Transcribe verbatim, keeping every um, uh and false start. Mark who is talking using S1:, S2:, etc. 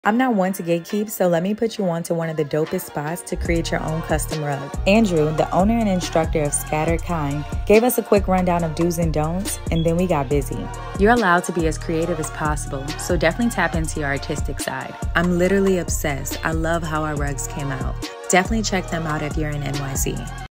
S1: I'm not one to gatekeep, so let me put you on to one of the dopest spots to create your own custom rug. Andrew, the owner and instructor of Scattered Kind, gave us a quick rundown of do's and don'ts, and then we got busy. You're allowed to be as creative as possible, so definitely tap into your artistic side. I'm literally obsessed. I love how our rugs came out. Definitely check them out if you're in N Y C.